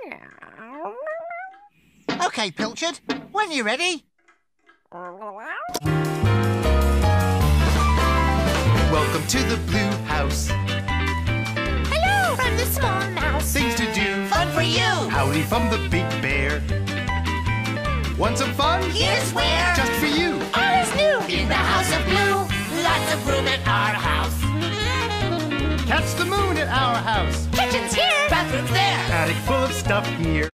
Okay, Pilchard, when you're ready. Welcome to the Blue House. Hello, I'm the small mouse. Things to do. Fun for you. Howdy from the Big Bear. Want some fun? Here's where. Just for you. All is new In the house of blue. Lots of room at our house. Catch the moon at our house. Kitchen's here. Bathroom's there. Attic full of stuff here.